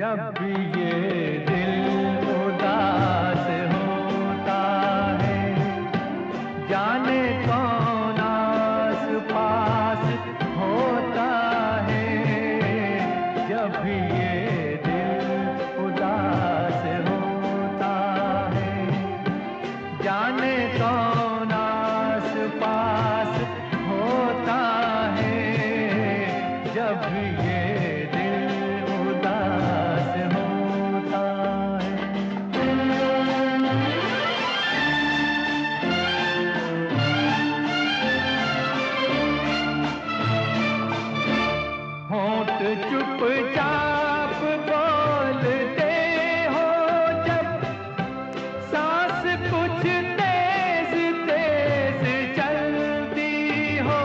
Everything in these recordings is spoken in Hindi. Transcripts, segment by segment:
जब भी ये दिल उदास होता है, जाने कौन आस पास होता है। जब भी ये दिल उदास होता है, जाने कौन आस पास होता है। जब भी ये चुपचाप बोलते हो जब, सांस कुछ तेज तेज चलती हो,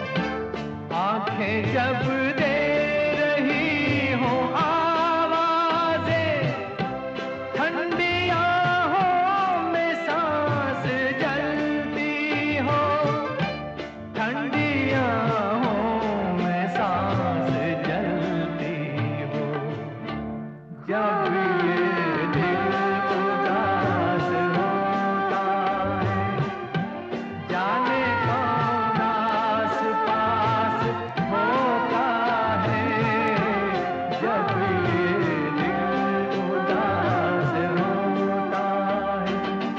आंखें जब दे रही हो आवाजें, ठंडी आहों में सांस जलती हो, ठंडी आहों में सांस जलती हो। जब ये दिल उदास होता है, जाने कौन आस पास होता है। जब ये दिल उदास होता है।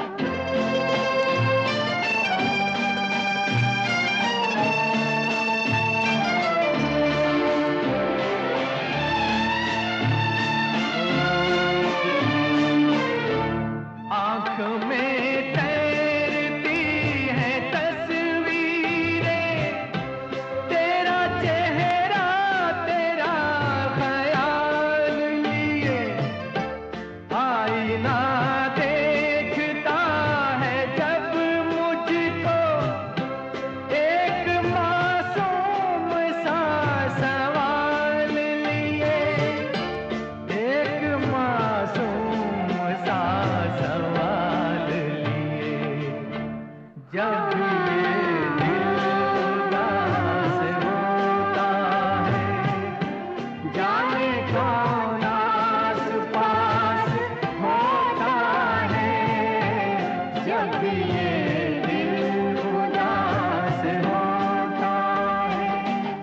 आँख में तैरती है तस्वीरें, तेरा चेहरा तेरा ख्याल लिए, आईना देखता है जब मुझको, एक मासूम सा सवाल लिए, एक मासूम सा सवाल लिए। जब ये दिल उदास होता है, जाने कौन आस पास होता है। जब ये दिल उदास होता है।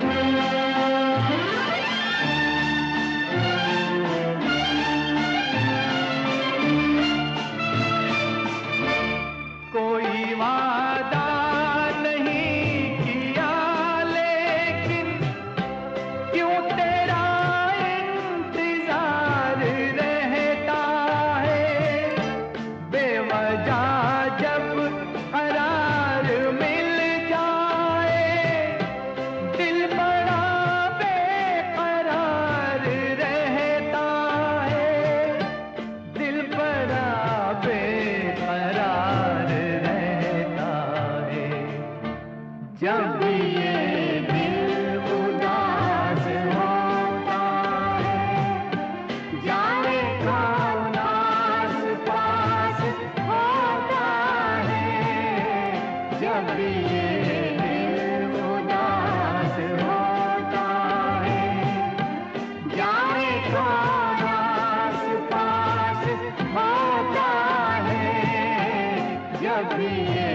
कोई वादा नहीं किया लेकिन क्यों तेरा इंतजार रहता है। बेवजह जब करार मिल जाए, दिल बड़ा बेकरार रहता है, दिल बड़ा बेकरार रहता है। जब ये दिल उदास होता है, जाने कौन आस पास होता है। जब ये दिल उदास होता है, जाने कौन आस पास होता है। जब ये